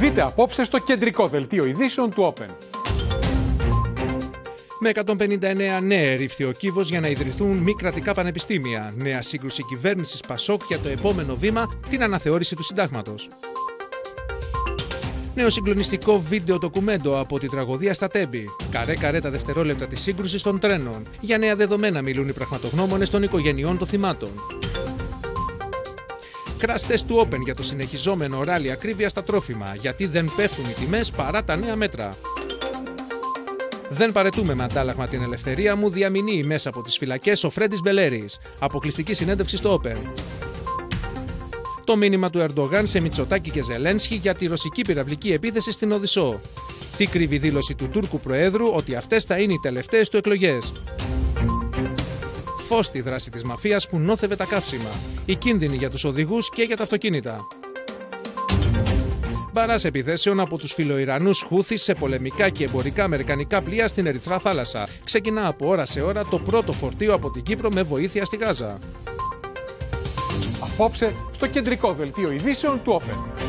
Δείτε απόψε στο κεντρικό δελτίο ειδήσεων του Open. Με 159 ναι ρήφθη ο κύβος για να ιδρυθούν μη κρατικά πανεπιστήμια. Νέα σύγκρουση κυβέρνησης Πασόκ για το επόμενο βήμα, την αναθεώρηση του συντάγματος. Νέο συγκλονιστικό βίντεο ντοκουμέντο από την τραγωδία στα Τέμπη. Καρέ-καρέ τα δευτερόλεπτα της σύγκρουσης των τρένων. Για νέα δεδομένα μιλούν οι πραγματογνώμονες των οικογενειών των θυμάτων. Crash test του Open για το συνεχιζόμενο ράλι ακρίβεια στα τρόφιμα. Γιατί δεν πέφτουν οι τιμές παρά τα νέα μέτρα. Δεν παρετούμε με αντάλλαγμα την ελευθερία μου, διαμηνύει μέσα από τις φυλακές ο Φρέντις Μπελέρης. Αποκλειστική συνέντευξη στο Open. Το μήνυμα του Ερντογάν σε Μητσοτάκη και Ζελένσκι για τη ρωσική πυραυλική επίθεση στην Οδυσσό. Τι κρύβει δήλωση του Τούρκου Προέδρου ότι αυτές θα είναι οι τελευταίες του εκλογές. Φως στη δράση της μαφίας που νόθευε τα καύσιμα. Οι κίνδυνοι για τους οδηγούς και για τα αυτοκίνητα. Μπαράς επιθέσεων από τους φιλοϊρανούς Χούθις σε πολεμικά και εμπορικά αμερικανικά πλοία στην Ερυθρά θάλασσα. Ξεκινά από ώρα σε ώρα το πρώτο φορτίο από την Κύπρο με βοήθεια στη Γάζα. Απόψε στο κεντρικό δελτίο ειδήσεων του Open.